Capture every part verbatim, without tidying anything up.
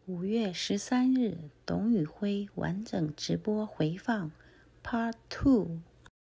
五月十三日，董宇辉完整直播回放 Part Two。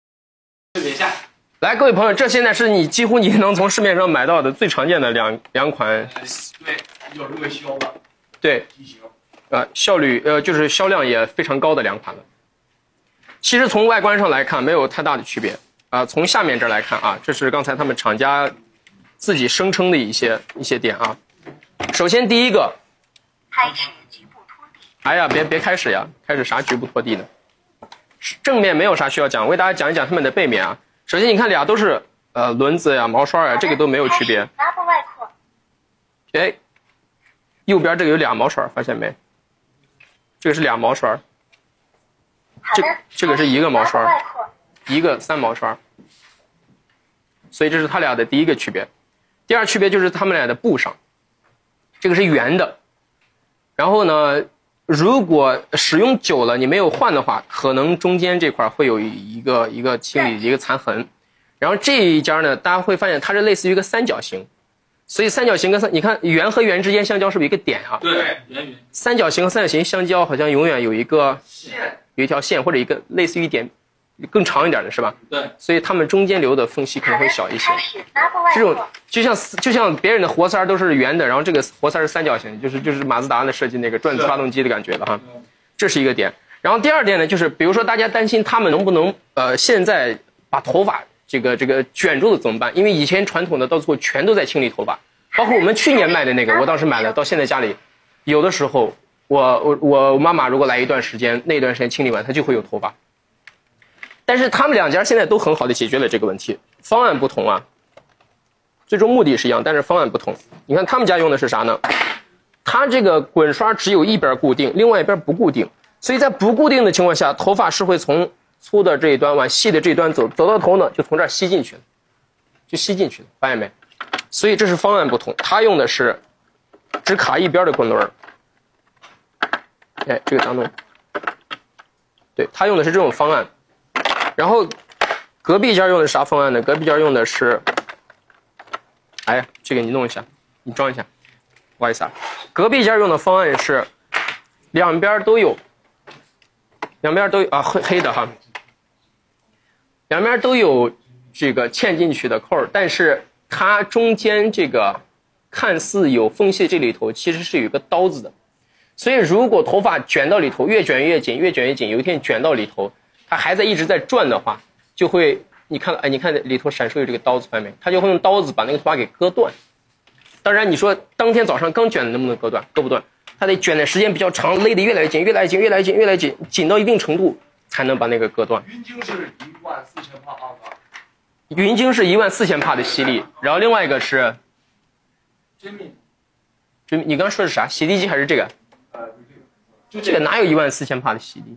来，各位朋友，这现在是你几乎你能从市面上买到的最常见的两两款， 对，有这个销的， 对， 机型， 呃，效率呃就是销量也非常高的两款了。其实从外观上来看没有太大的区别啊、呃。从下面这儿来看啊，这是刚才他们厂家自己声称的一些一些点啊。首先第一个， 开始局部拖地。 哎呀，别别开始呀，开始啥局部拖地呢？正面没有啥需要讲，我给大家讲一讲它们的背面啊。首先你看俩都是呃轮子呀、毛刷呀，这个都没有区别。 拉布外扩。 哎，右边这个有俩毛刷，发现没？这个是俩毛刷。这这个是一个毛刷，一个三毛刷。所以这是它俩的第一个区别。第二区别就是它们俩的布上，这个是圆的。然后呢，如果使用久了你没有换的话，可能中间这块会有一个一个清理一个残痕。然后这一家呢，大家会发现它是类似于一个三角形，所以三角形跟三，你看圆和圆之间相交是不是一个点啊？ 对，圆圆。 三角形和三角形相交好像永远有一个线， 有一条线或者一个类似于一点更长一点的是吧？ 对。 所以它们中间留的缝隙可能会小一些。 开始拉布外这种扩。 就像就像别人的活塞都是圆的，然后这个活塞是三角形，就是就是马自达的设计那个转子发动机的感觉了哈。这是一个点。然后第二点呢，就是比如说大家担心他们能不能呃现在把头发这个这个卷住了怎么办？因为以前传统的到最后全都在清理头发，包括我们去年卖的那个，我当时买了，到现在家里有的时候我我我妈妈如果来一段时间，那段时间清理完她就会有头发。但是他们两家现在都很好的解决了这个问题，方案不同啊，最终目的是一样，但是方案不同。你看他们家用的是啥呢？它这个滚刷只有一边固定，另外一边不固定，所以在不固定的情况下，头发是会从粗的这一端往细的这一端走，走到头呢就从这儿吸进去了，就吸进去了，发现没？所以这是方案不同，它用的是只卡一边的滚轮，哎，这个当中，对，它用的是这种方案。然后隔壁家用的啥方案呢？隔壁家用的是，哎呀，这个你弄一下，你装一下，不好意思啊。隔壁家用的方案是两边都有，两边都有啊，黑黑的哈，两边都有这个嵌进去的扣，但是它中间这个看似有缝隙，这里头其实是有一个刀子的，所以如果头发卷到里头，越卷越紧，越卷越紧，有一天卷到里头。它还在一直在转的话，就会你看，哎，你看里头闪烁有这个刀子，发现没？它就会用刀子把那个头发给割断。当然，你说当天早上刚卷的能不能割断？割不断，它得卷的时间比较长，勒得越来越紧，越来越紧，越来越紧，越来越紧，紧到一定程度才能把那个割断。 云晶是一万四千帕阿卡， 云晶是一万四千帕的吸力，然后另外一个是， 真密， 真你刚说的是啥？洗地机还是这个？ 呃， 就这个哪有一万四千帕的吸力？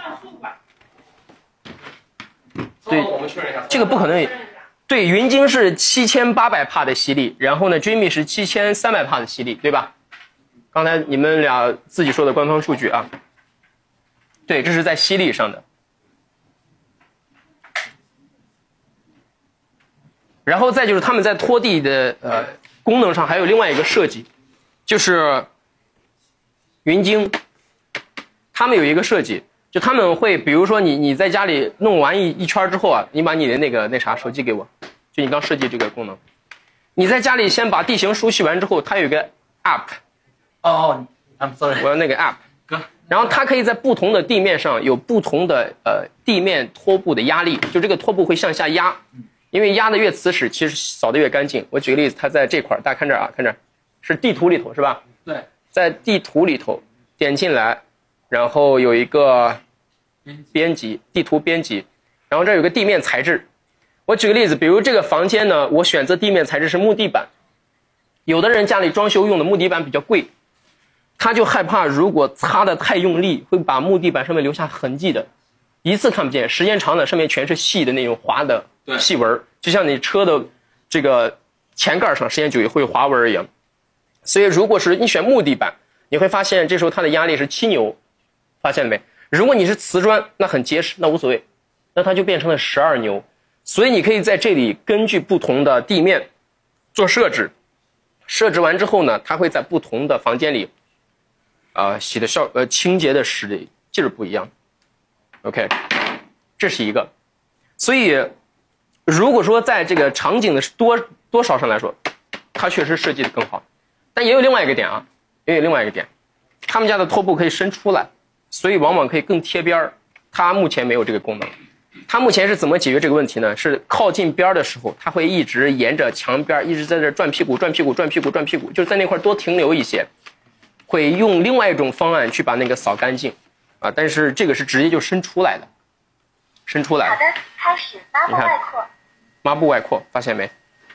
对， 我们确认一下， 这个不可能。对，云晶是七千八百帕的吸力，然后呢 ，Dreamy 是七千三百帕的吸力，对吧？刚才你们俩自己说的官方数据啊。对，这是在吸力上的。然后再就是他们在拖地的呃功能上还有另外一个设计，就是云晶，他们有一个设计。就他们会，比如说你你在家里弄完一一圈之后啊，你把你的那个那啥手机给我，就你刚设计这个功能，你在家里先把地形熟悉完之后，它有一个 app， 哦 ，I'm sorry， 我要那个 app， 然后它可以在不同的地面上有不同的呃地面拖布的压力，就这个拖布会向下压，因为压的越瓷实，其实扫的越干净。我举个例子，它在这块大家看这儿啊，看这儿是地图里头是吧？ 对， 在地图里头点进来。然后有一个编辑，地图编辑，然后这有个地面材质。我举个例子，比如这个房间呢，我选择地面材质是木地板。有的人家里装修用的木地板比较贵，他就害怕如果擦得太用力，会把木地板上面留下痕迹的，一次看不见，时间长了上面全是细的那种滑的细纹，就像你车的这个前盖上时间久也会有滑纹一样。所以如果是你选木地板，你会发现这时候它的压力是七牛。发现了没？如果你是瓷砖，那很结实，那无所谓，那它就变成了十二牛。所以你可以在这里根据不同的地面做设置，设置完之后呢，它会在不同的房间里呃洗的效呃清洁的使劲儿不一样。OK， 这是一个。所以如果说在这个场景的多多少上来说，它确实设计的更好。但也有另外一个点啊，也有另外一个点，他们家的拖布可以伸出来，所以往往可以更贴边儿。它目前没有这个功能。它目前是怎么解决这个问题呢？是靠近边的时候，它会一直沿着墙边一直在这转屁股、转屁股、转屁股、转屁股，就是在那块多停留一些，会用另外一种方案去把那个扫干净，啊，但是这个是直接就伸出来的，伸出来。 好的，开始抹布外扩。 抹布外扩，发现没？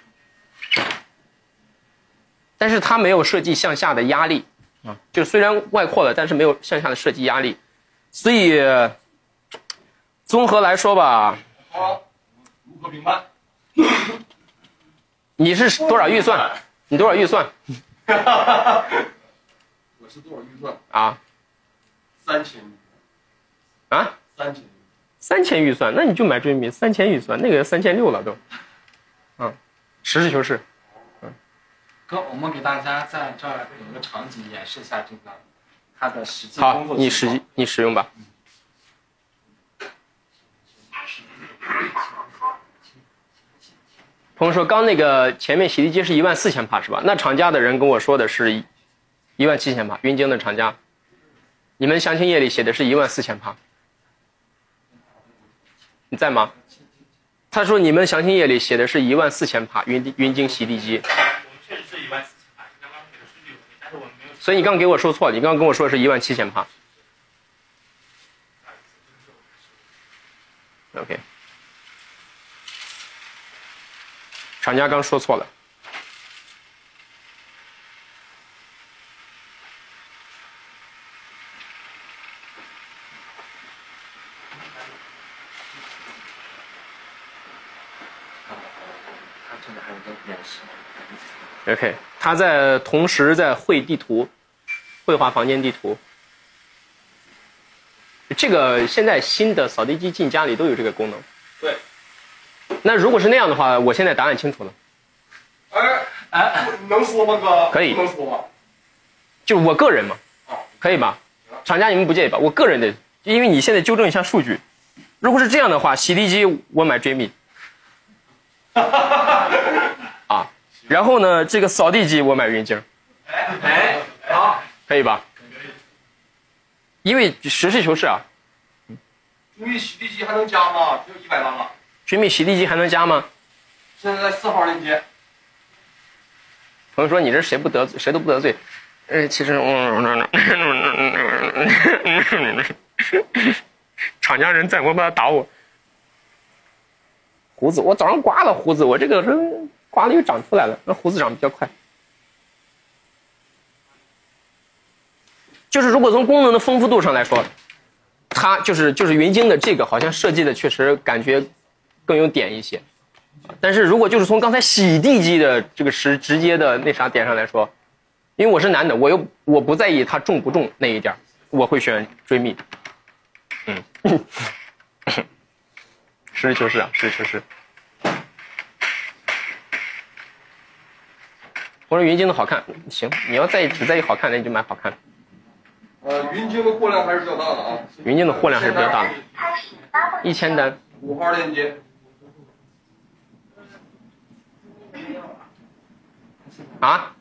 但是它没有设计向下的压力啊，就虽然外扩了，但是没有向下的设计压力，所以综合来说吧， 好，如何评判？ 你是多少预算？你多少预算？ 我是多少预算？ 啊？ 三千。 啊？ 三千。 三千预算，那你就买追米，三千预算，那个三千六了都。嗯，实事求是。 哥，我们给大家在这儿有一个场景演示一下这个它的实际好工作， 你情况使你使用吧。朋友说，刚那个前面洗涤机是一万四千帕是吧？那厂家的人跟我说的是一一万七千帕，云鲸的厂家，你们详情页里写的是一万四千帕，你在吗？他说你们详情页里写的是一万四千帕云云鲸洗涤机。 确实是一万四千帕，刚刚那个数据有，但是我们没有。 所以你刚给我说错了，你刚刚跟我说的是一万七千帕。OK， 厂家刚说错了。 它这里还有个演示。 OK， 它在同时在绘地图，绘画房间地图。这个现在新的扫地机进家里都有这个功能。 对。 那如果是那样的话，我现在答案清楚了。 哎哎，能说吗，哥？ 可以不能说吗？ 就我个人嘛， 哦， 可以吧？厂家你们不介意吧？我个人的，因为你现在纠正一下数据。如果是这样的话，洗涤机我买追觅。啊，然后呢，这个扫地机我买云鲸。 哎，好， 可以吧？因为实事求是啊。 注意洗涤机还能加吗？只有一百万了。 追觅洗涤机还能加吗？ 现在在四号链接。 朋友说你这谁不得罪，谁都不得罪。呃，其实，厂家人在，我把他打我。胡子，我早上刮了胡子，我这个人刮了又长出来了，那胡子长比较快。就是如果从功能的丰富度上来说，它就是就是云鲸的这个好像设计的确实感觉更有点一些，但是如果就是从刚才洗地机的这个实直接的那啥点上来说，因为我是男的，我又我不在意它重不重那一点，我会选追觅。嗯，实事求是啊，实事求是。我说云鲸的好看，行，你要在意只在意好看，那你就买好看。 呃，云鲸的货量还是比较大的啊。 云鲸的货量还是比较大的， 开始抹布一千单。 五号链接。 啊？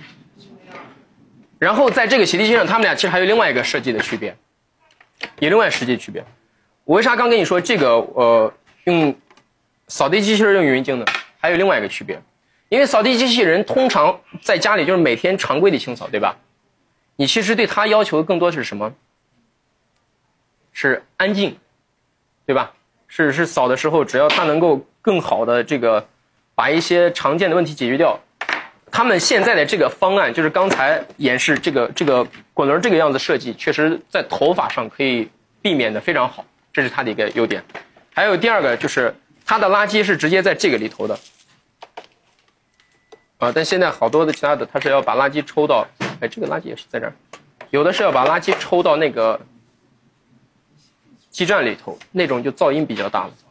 然后在这个洗涤机上，他们俩其实还有另外一个设计的区别，有另外设计区别。我为啥刚跟你说这个呃用扫地机器人用云鲸的，还有另外一个区别，因为扫地机器人通常在家里就是每天常规的清扫，对吧？你其实对它要求更多的是什么？是安静，对吧？是是扫的时候，只要它能够更好的这个把一些常见的问题解决掉。他们现在的这个方案，就是刚才演示这个这个滚轮这个样子设计，确实在头发上可以避免的非常好，这是它的一个优点。还有第二个就是它的垃圾是直接在这个里头的，啊，但现在好多的其他的它是要把垃圾抽到，哎，这个垃圾也是在这儿，有的是要把垃圾抽到那个基站里头，那种就噪音比较大了。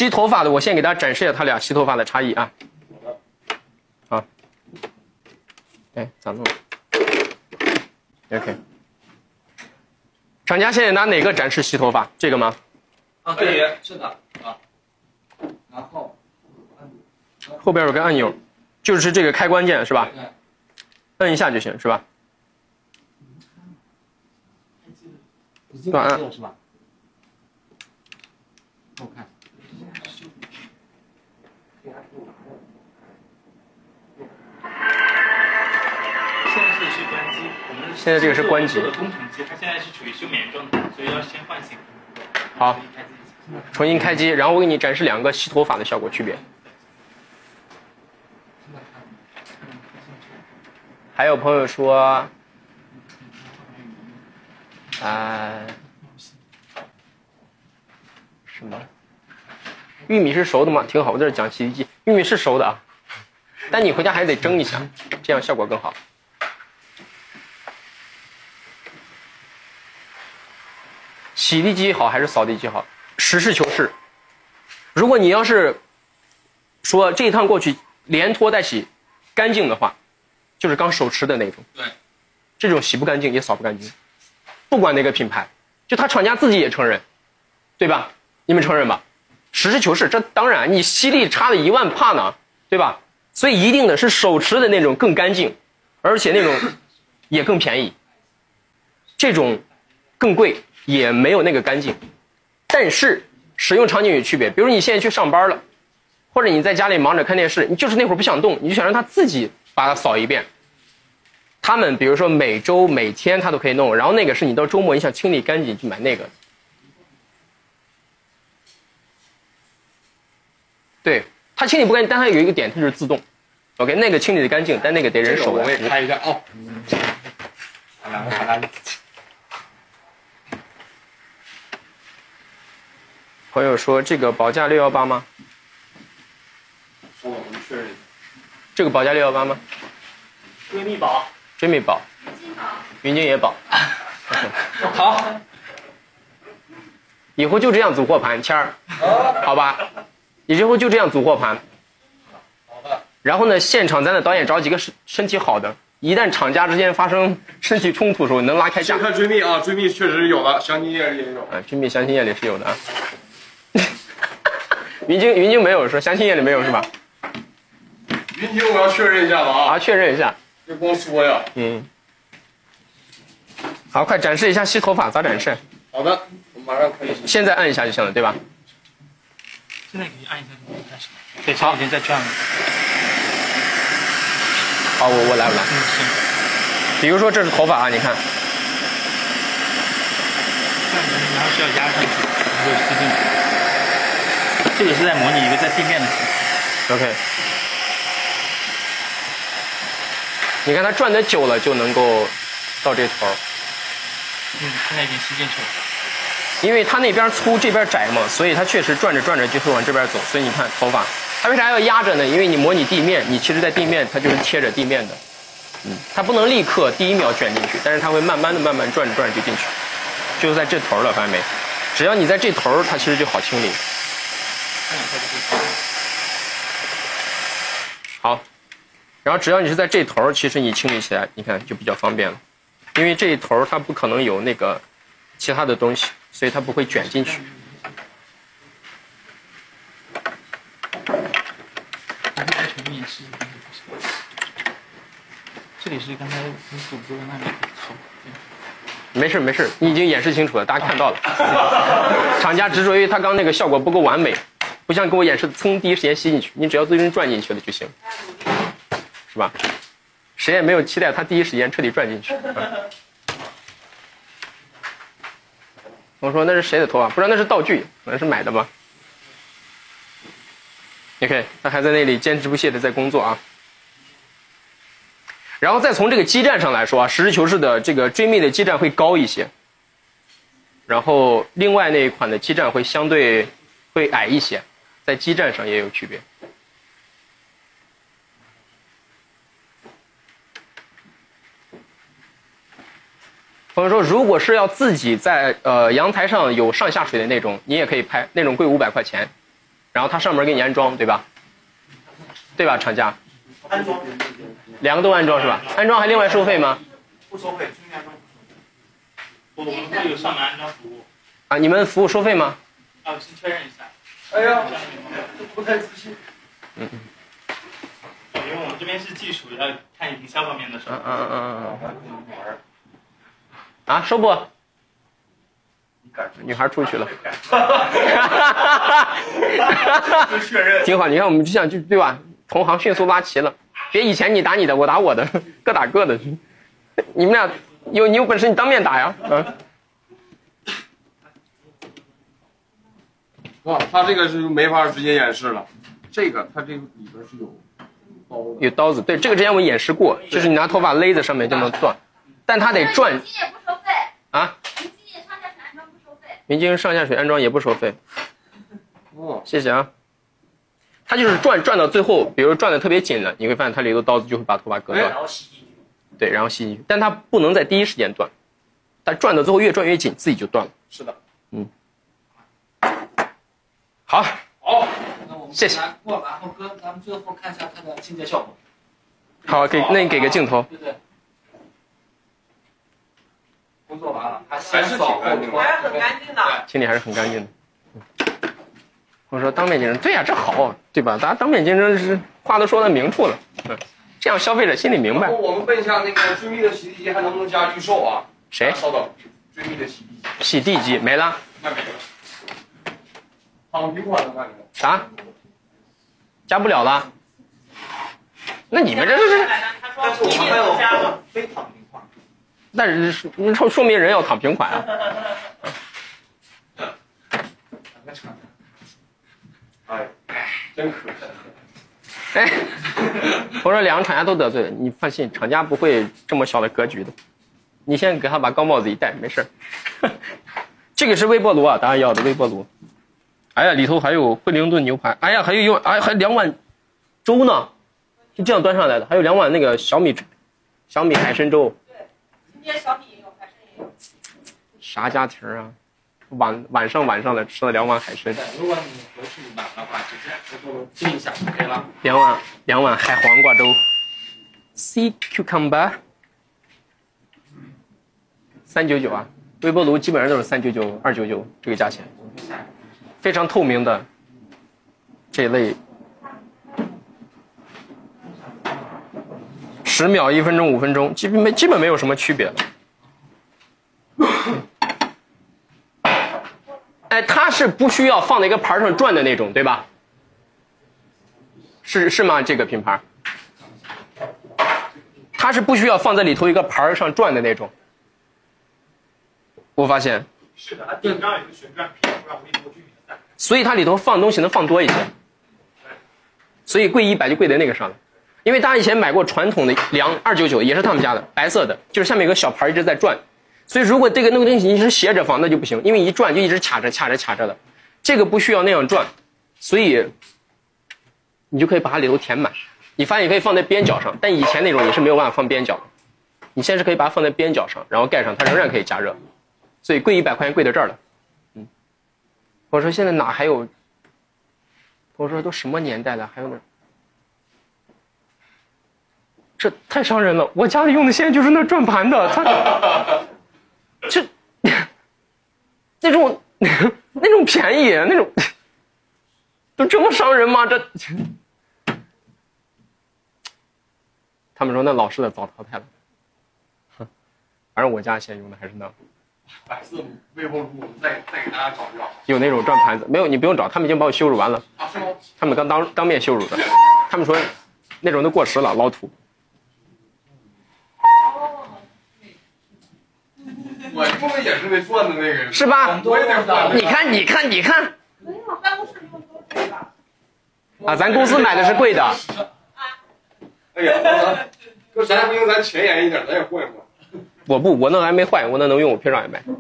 洗头发的，我先给大家展示一下它俩洗头发的差异啊。好，哎，咋弄 ？OK。厂家现在拿哪个展示洗头发？这个吗？ 啊，对，是的啊。然后， 后边有个按钮，就是这个开关键是吧？ 对。 摁一下就行是吧？ 已经开机了是吧？我看。 现在是是关机，我们现在这个是关机做的工程机，它现在是处于休眠状态，所以要先唤醒。 好，重新开机，然后我给你展示两个洗头发的效果区别。还有朋友说，呃，什么？玉米是熟的吗？挺好，我在这讲洗涤剂，玉米是熟的啊，但你回家还得蒸一下，这样效果更好。洗涤机好还是扫地机好？实事求是。如果你要是说这一趟过去连拖带洗干净的话，就是刚手持的那种。 对， 这种洗不干净也扫不干净，不管哪个品牌，就他厂家自己也承认，对吧？你们承认吧？实事求是，这当然你吸力差了一万帕呢，对吧？所以一定的是手持的那种更干净，而且那种也更便宜，这种更贵也没有那个干净，但是使用场景有区别。比如你现在去上班了，或者你在家里忙着看电视，你就是那会儿不想动，你就想让他自己把它扫一遍。他们比如说每周每天他都可以弄，然后那个是你到周末你想清理干净去买那个。对，它清理不干净，但它有一个点，它就是自动。OK， 那个清理的干净，但那个得人手来。 我也开一下哦。两个好啦。 朋友说这个保价六幺八吗？ 说我们确认。 这个保价六幺八吗？ 闺蜜保。 追觅保。云鲸也保。 好。 以后就这样组货盘，谦儿，好吧？你之后就这样组货盘。 好的。 然后呢，现场咱的导演找几个身身体好的，一旦厂家之间发生身体冲突的时候，能拉开架。 先看追觅啊，追觅确实有的，详情页里也有。 啊，追觅详情页里是有的啊。云鲸云鲸没有说，详情页里没有是吧？ 云鲸我要确认一下了啊。 啊，确认一下。 别光说呀。 嗯。好，快展示一下吸头发咋展示？ 好的，我马上可以。 现在按一下就行了，对吧？ 现在可以按一下就开始。对，好，已经在转了。 好，我我来我来。 嗯，行。 比如说这是头发啊，你看。 然后是要压上去，然后吸进去。这个是在模拟一个在地面的情况。 OK。你看它转的久了就能够到这头。 嗯，现在已经吸进去了。 因为它那边粗这边窄嘛，所以它确实转着转着就会往这边走。所以你看头发，它为啥要压着呢？因为你模拟地面，你其实在地面它就是贴着地面的，嗯，它不能立刻第一秒卷进去，但是它会慢慢的慢慢转着转着就进去，就在这头了，发现没？只要你在这头，它其实就好清理。好，然后只要你是在这头，其实你清理起来，你看就比较方便了，因为这一头它不可能有那个其他的东西。所以它不会卷进去。 我会再重新演示一遍。这里是刚才你主播那里头。 没事没事，你已经演示清楚了，大家看到了。厂家执着于他刚那个效果不够完美，不像给我演示噌第一时间吸进去，你只要最终转进去了就行，是吧？谁也没有期待他第一时间彻底转进去。嗯我说那是谁的头发？不知道那是道具，可能是买的吧。OK， 他还在那里坚持不懈的在工作啊。然后再从这个基站上来说啊，实事求是的，这个追觅的基站会高一些。然后另外那一款的基站会相对会矮一些，在基站上也有区别。朋友说，如果是要自己在呃阳台上有上下水的那种，你也可以拍，那种贵五百块钱。 然后它上面给你安装，对吧？对吧，厂家？ 安装。 两个都安装是吧？安装还另外收费吗？ 不收费，中间安装不收费。 我们会有上门安装服务。 啊，你们服务收费吗？ 啊，我先确认一下。 哎呀，不太仔细。 嗯嗯。 因为我们这边是技术，要看营销方面的收费。 嗯嗯嗯嗯。啊，收不？女孩出去了。挺好，你看我们就像就对吧？同行迅速拉齐了，别以前你打你的，我打我的，各打各的。你们俩有你有本事你当面打呀，嗯。 啊，他这个是没法直接演示了，这个他这个里边是有刀的， 有刀子。对，这个之前我演示过，就是你拿头发勒在上面就能断，但它得转。 明基也不收费啊？ 明基上下水安装不收费。 明基上下水安装也不收费。 哦， 谢谢啊。它就是转转到最后，比如转的特别紧了，你会发现它里头刀子就会把头发割断。 然后吸进去。 对，然后吸进去，但它不能在第一时间断，它转到最后越转越紧，自己就断了。 是的， 嗯。好， 好，那我们谢谢拿过，然后哥，咱们最后看一下它的清洁效果。 好，给那你给个镜头。 对对。工作完了，还还是挺干净的， 还是很干净的。 清理还是很干净的。嗯、我说当面竞争，对呀、啊，这好，对吧？大家当面竞争是话都说到明处了，嗯，这样消费者心里明白。 我们问一下那个追觅的洗地机还能不能加预售啊？ 谁？ 稍等，追觅的洗地机。 洗地机没了。 那没了。躺平款的那个。 啥？加不了了？那你们这是？ 但是我们还有非躺平款。 但是说说明人要躺平款啊。 哎，真可惜。 哎，我说两个厂家都得罪了，你放心，厂家不会这么小的格局的。你先给他把高帽子一戴，没事。这个是微波炉啊，大家要的微波炉。哎呀，里头还有惠灵顿牛排，哎呀，还有用，哎，还两碗粥呢，就这样端上来的，还有两碗那个小米小米海参粥。 对，今天小米也有，海参也有。 啥家庭啊？晚晚上晚上的吃了两碗海参。 如果你回去买的话，直接微波炉叮一下就可以了。 两碗两碗海黄瓜粥 ，sea cucumber， 三九九啊，微波炉基本上都是三九九、二九九这个价钱，非常透明的这类，十秒、一分钟、五分钟，基本没基本没有什么区别了。哎，它是不需要放在一个盘上转的那种，对吧？是是吗？这个品牌，它是不需要放在里头一个盘上转的那种。我发现。 是的，它顶上有一个旋转屏，让微波均匀的散。 所以它里头放东西能放多一些。所以贵一百就贵在那个上了。因为大家以前买过传统的梁二九九，也是他们家的，白色的，就是下面有个小盘一直在转。所以如果这个那个东西一直斜着放，那就不行，因为一转就一直卡着卡着卡着的。这个不需要那样转，所以你就可以把它里头填满。你发现你可以放在边角上，但以前那种也是没有办法放边角的。你现在是可以把它放在边角上，然后盖上，它仍然可以加热。所以贵一百块钱贵到这儿了。嗯，我说现在哪还有？我说都什么年代了，还有那？这太伤人了！我家里用的现在就是那转盘的，它这那种那种便宜，那种都这么伤人吗？这他们说那老式的早淘汰了，反正我家现在用的还是那。 白色微波炉，再再给大家找一找。 有那种转盘子，没有你不用找，他们已经把我羞辱完了。 啊，是吗？ 他们刚当当面羞辱的，他们说那种都过时了，老土。 我用的也是那转的那个， 是吧？ 我也得换。 你看，你看，你看。 没有，办公室用都是吧？ 啊，咱公司买的是贵的。 哎呀，哥，咱不行，咱前沿一点，咱也换一换。 我不，我那还没坏，我那能用，我凭啥也买？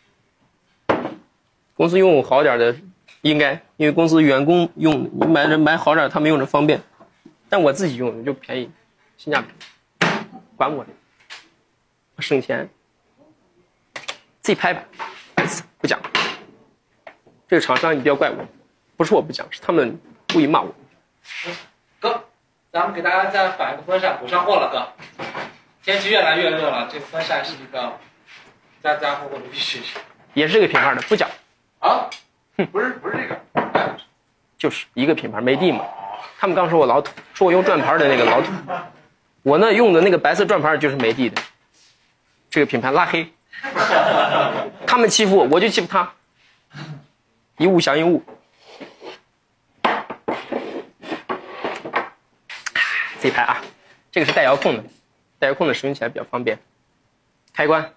公司用好点的，应该，因为公司员工用，你买着买好点，他们用着方便。但我自己用就便宜，性价比，管我的，省钱。自己拍吧，不讲。这个厂商你不要怪我， 不是我不讲，是他们故意骂我。 哥，咱们给大家再摆个风扇，补上货了，哥。天气越来越热了，这个风扇是一个家家户户的必需品。 也是这个品牌的，不讲。 啊，不是不是这个，哎， 就是一个品牌，梅地嘛。他们刚说我老土，说我用转盘的那个老土。我呢用的那个白色转盘就是梅地的，这个品牌拉黑。他们欺负我，我就欺负他，一物降一物。这一排啊，这个是带遥控的，带遥控的使用起来比较方便。开关。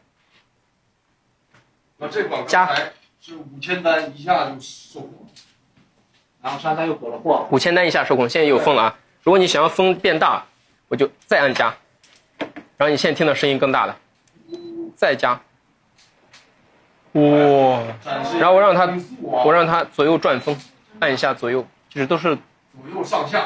那这款加刚才是五千单一下就售火， 然后商家又补了货。 五千单以下受控，现在有风了啊！如果你想要风变大，我就再按加，然后你现在听到声音更大了，再加。哇！ 展示然后我让它音速啊我让它左右转风，按一下左右，就是都是左右上下，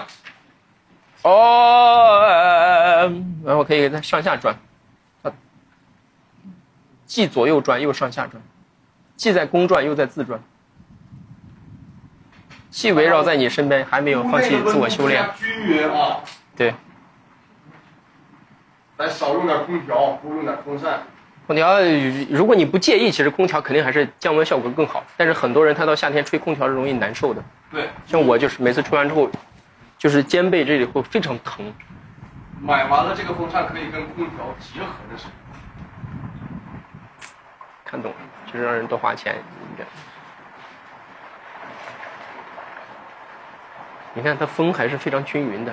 哦，然后可以给它上下转，它既左右转又上下转，既在公转又在自转，既围绕在你身边，还没有放弃自我修炼。 均匀啊， 对， 咱少用点空调，多用点风扇。 空调，如果你不介意，其实空调肯定还是降温效果更好。但是很多人他到夏天吹空调是容易难受的。 对， 像我就是每次吹完之后，就是肩背这里会非常疼。 买完了这个风扇可以跟空调结合着使用。 看懂了，就是让人多花钱。你看它风还是非常均匀的。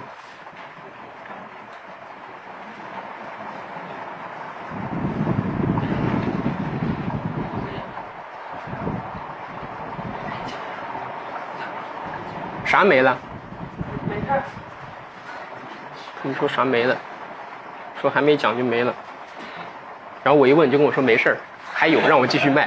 啥没了？ 没事。 你说啥没了？说还没讲就没了。然后我一问就跟我说没事儿，还有让我继续卖。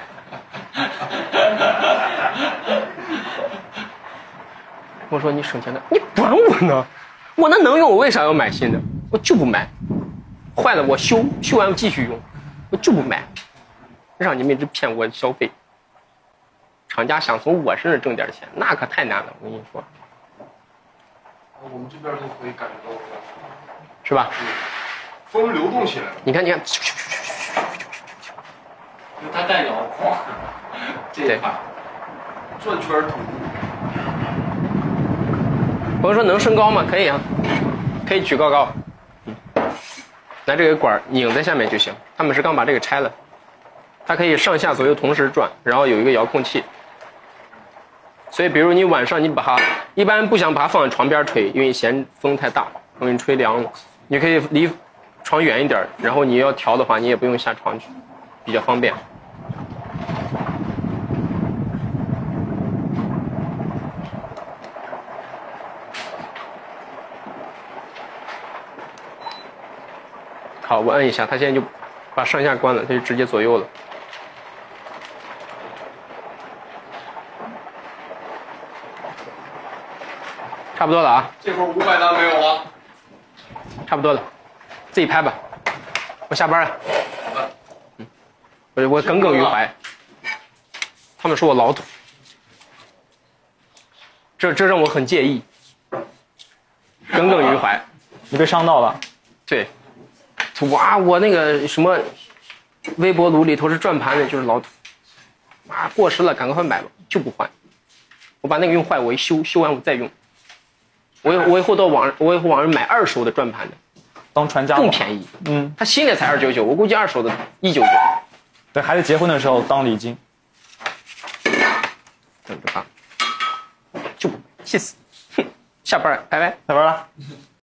我说你省钱的，你管我呢？我那能用，我为啥要买新的？我就不买，坏了我修，修完继续用，我就不买，让你们一直骗我消费。厂家想从我身上挣点钱，那可太难了，我跟你说。 我们这边就可以感觉到， 是吧？ 风流动起来了。 你看，你看， 它带遥控，这一块转圈吐。 朋友说能升高吗？可以啊，可以举高高。嗯，拿这个管拧在下面就行。他们是刚把这个拆了，它可以上下左右同时转，然后有一个遥控器。所以，比如你晚上你把它，一般不想把它放在床边吹，因为嫌风太大，容易吹凉了。你可以离床远一点，然后你要调的话，你也不用下床去，比较方便。好，我摁一下，它现在就把上下关了，它就直接左右了。差不多了啊， 这会儿五百单没有啊？ 差不多了，自己拍吧，我下班了。嗯，我我耿耿于怀。他们说我老土，这这让我很介意，耿耿于怀。 你被伤到了？ 对，哇，我那个什么微波炉里头是转盘的，就是老土。啊，过时了，赶快买吧，就不换。我把那个用坏，我一修，修完我再用。我我以后到网，我以后网上买二手的转盘的， 当传家宝更便宜。 嗯， 它新的才二九九，我估计二手的一九九。 对，孩子结婚的时候当礼金。 等着吧，就不气死，哼，下班了，拜拜， 下班了。